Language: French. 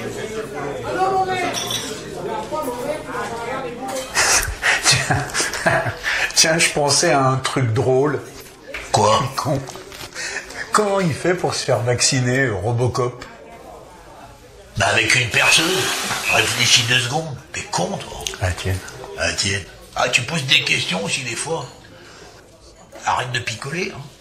Tiens, je pensais à un truc drôle. Quoi? Comment il fait pour se faire vacciner, Robocop? Bah avec une perceuse. Réfléchis 2 secondes. T'es con, toi. Ah tiens. Ah tiens. Ah tu poses des questions aussi des fois. Arrête de picoler, hein.